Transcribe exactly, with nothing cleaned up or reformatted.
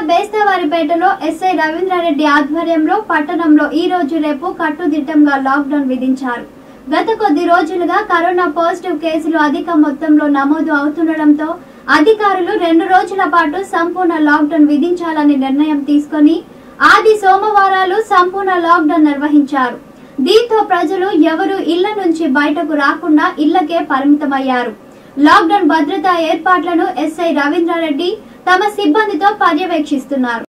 బేస్తవారిపేటలో SI Ravindra Reddy ఆధ్వర్యంలో పట్టణంలో ఈ రోజు రేపు కట్టుదిట్టంగా లాక్డౌన్ విధించారు. గత కొద్ది రోజులుగా కరోనా పాజిటివ్ కేసులు అధిక మొత్తంలో నమోదు అవుతుండటంతో అధికారులు రెండు రోజుల పాటు సంపూర్ణ లాక్డౌన్ విధించాలని నిర్ణయం తీసుకుని ఆది సోమవారాలు సంపూర్ణ లాక్డౌన్ నిర్వహించారు. దీంతో ప్రజలు ఎవరు ఇళ్ల నుంచి బయటకు రాకుండా ఇళ్లకే పరిమితమయ్యారు. లాక్డౌన్ భద్రతా ఏర్పాట్లను ఎస్ఐ రవీంద్రారెడ్డి తమ సిబ్బందితో పర్యవేక్షిస్తున్నారు.